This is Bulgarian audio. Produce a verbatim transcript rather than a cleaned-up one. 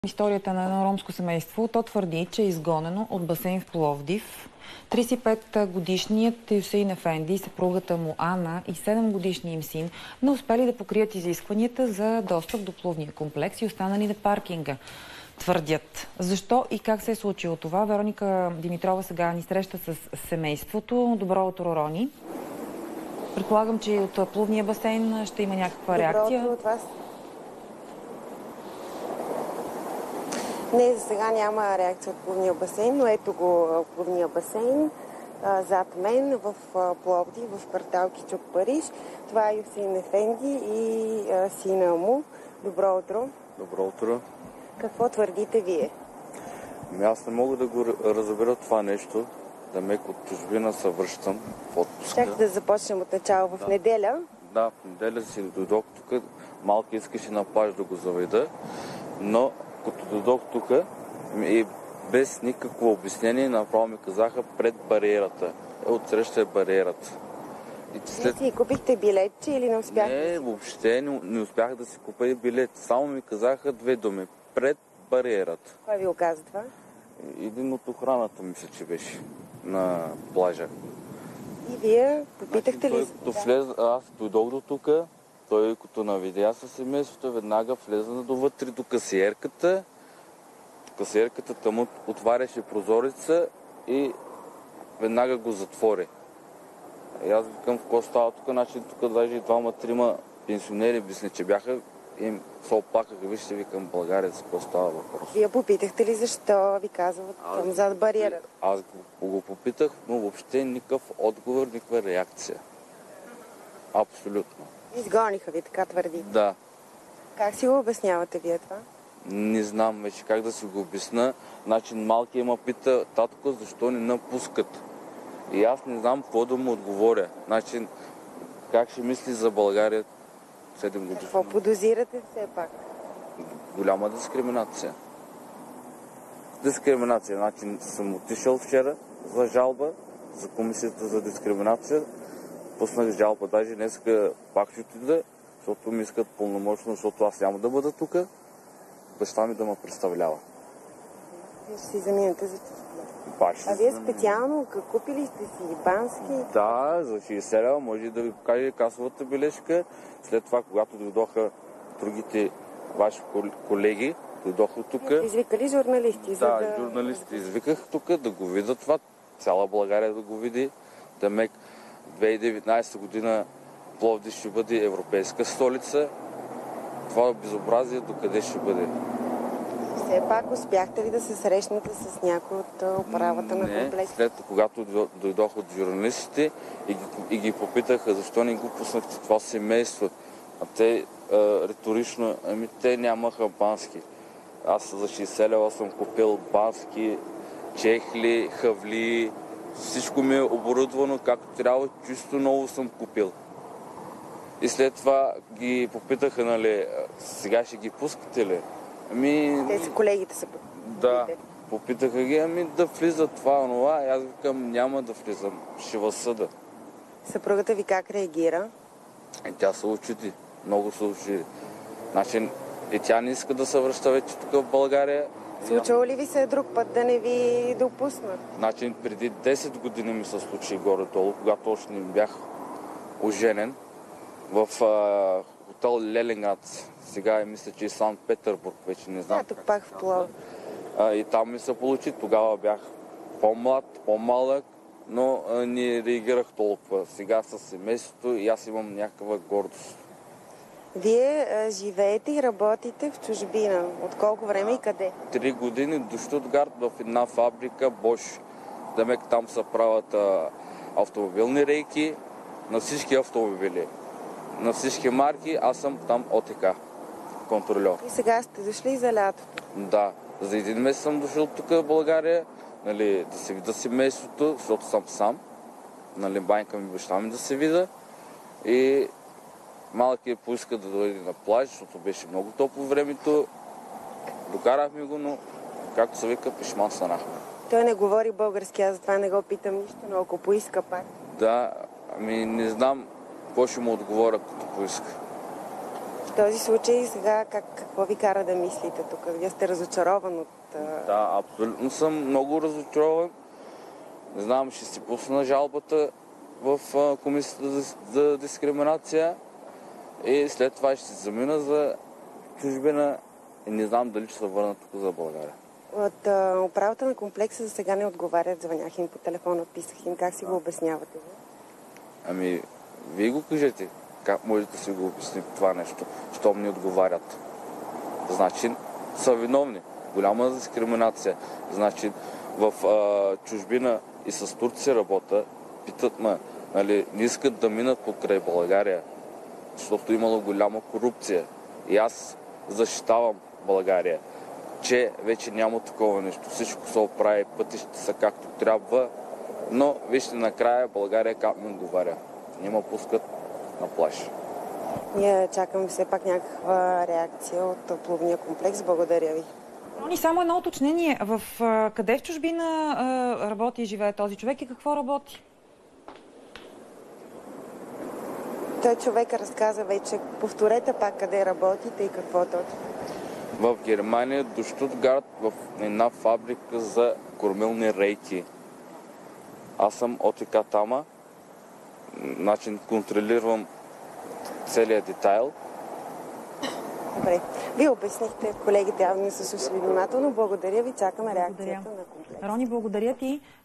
Историята на едно ромско семейство. То твърди, че е изгонено от басейн в Пловдив. тридесет и пет годишният Хюсеин Ефенди, съпругата му Ана и седем годишният им син не успели да покрият изискванията за достъп до плувния комплекс и останали на паркинга. Твърдят. Защо и как се е случило това? Вероника Димитрова сега ни среща с семейството. Добро утро, Рони. Предполагам, че и от плувния басейн ще има някаква реакция. Добро утро от вас. Не, за сега няма реакция от плувния басейн, но ето го плувния басейн а, зад мен в а, Пловдив, в квартал Кючук, Париж. Това е Хюсеин Ефенди и а, сина му. Добро утро. Добро утро. Какво твърдите вие? Ами аз не мога да го разбера това нещо. Да мек от чужбина се връщам в отпуска. Чакай да започнем от начало. В да. неделя? Да, в неделя си дойдох тук. Малко искаше на плаж да го заведа, но като дойдох тук и без никакво обяснение направо ми казаха пред бариерата. Е, отсреща е бариерата. И след... Вие си купихте билетче или не успяхте? Не, въобще не, не успях да си купя и билет. Само ми казаха две думи. Пред бариерата. Кой ви оказа това? Един от охраната, мисля, че беше на плажа. И вие попитахте значи, ли? Той, като влез, аз дойдох до тук, той като навидя със семейството, веднага влезе довътре до касиерката. Касиерката там отваряше прозореца и веднага го затвори. И аз викам, в какво става тук, значи тук даже двама-трима пенсионери, мисля, че бяха, им се оплакаха, вижте, викам, България, за какво става въпрос. Вие попитахте ли защо ви казват там зад бариерата? Аз го, го попитах, но въобще никакъв отговор, никаква реакция. Абсолютно. Изгониха ви, така твърдите? Да. Как си го обяснявате вие това? Не знам вече как да си го обясна. Значи малкият ма пита, татко, защо не напускат? И аз не знам какво да му отговоря. Значи, как ще мисли за България седем години? Какво подозирате все пак? Голяма дискриминация. Дискриминация. Значи съм отишъл вчера за жалба, за комисията за дискриминация. Пуснах жалба. Даже днеска пак ще отида, защото ми искат пълномощно, защото аз няма да бъда тук. Баща ми да ме представлява. Вие ще си заминете за чужбина. А вие специално купили сте си бански? Да, за шейсет лева може да ви покаже касовата бележка. След това, когато дойдоха другите ваши колеги, дойдоха тук. Извикали журналисти? Да, за да... журналисти извиках тук да го видят това. Цяла България да го види. Да мек две хиляди и деветнадесета година Пловдив ще бъде европейска столица. Това безобразие докъде ще бъде? Все пак успяхте ли да се срещнете с някой от управата на комплекса? След когато дойдох от журналистите и ги, и ги попитаха защо не го пуснахте това семейство. А те а, риторично, ами те нямаха бански. Аз за шейсет лева съм купил бански, чехли, хавли, всичко ми е оборудвано както трябва, чисто ново съм купил. И след това ги попитаха, нали, сега ще ги пускате ли? Ами... Те са колегите са Да, попитаха ги, ами да влизат това, онова. И аз викам, няма да влизам, ще възсъда. Съпругата ви как реагира? И тя се очуди, много се очуди. Значи, и тя не иска да се връща вече тук в България. Случвало ли ви се друг път да не ви допуснат? Значи, преди десет години ми се случи горе-долу, когато още не бях оженен в а, хотел Лелинград. Сега е, мисля, че и Санкт-Петербург, вече не знам. Да, тук пак в Пловдив. И там ми се получи. Тогава бях по-млад, по-малък, но а, не реагирах толкова. Сега със семейството и аз имам някаква гордост. Вие а, живеете и работите в чужбина. От колко време и къде? Три години до Штутгарт в една фабрика Bosch. Демек там се правят а, автомобилни рейки на всички автомобили. На всички марки, аз съм там ОТК, контрольор. И сега сте дошли за лятото? Да, за един месец съм дошъл тук в България, нали, да се видя семейството, защото съм сам. Нали, банька ми, баща ми да се видя. И малъкият поиска да дойде на плаж, защото беше много топло времето. Докарахме го, но както се вика, пешман станахме. Той не говори български, аз затова не го питам нищо, но ако поиска пак. Да, ами не знам какво ще му отговоря, като поиска. В този случай сега как, какво ви кара да мислите тук? Вие сте разочарован от... Да, абсолютно съм много разочарован. Не знам, ще си пусна жалбата в комисията за, за дискриминация и след това ще се замина за чужбина и не знам дали ще се върна тук за България. От а, управата на комплекса за сега не отговарят, звънях им по телефона, писах им. Как си го обяснявате? Ами, вие го кажете. Как можете да си го обясните това нещо, щом ни отговарят? Значи, са виновни. Голяма дискриминация. Значи, в а, чужбина и с Турция работа, питат ме, нали, не искат да минат покрай България, защото имало голяма корупция. И аз защитавам България, че вече няма такова нещо. Всичко се оправи, пътищата са както трябва, но вижте накрая България как ми отговаря. Няма пускат на плаж. Ние чакаме все пак някаква реакция от плувния комплекс. Благодаря ви. Рони, само едно уточнение. В а, къде в чужбина а, работи и живее този човек и какво работи? Той човек разказа вече. Повторете пак къде работите и какво точно. В Германия до Штутгарт в една фабрика за кормилни рейки. Аз съм ОТК тама. Значи контролирам целият детайл. Добре. Вие обяснихте, колегите явно не са слушали внимателно. Благодаря ви. Чакаме Благодаря. реакцията на комплекса. Рони, благодаря ти.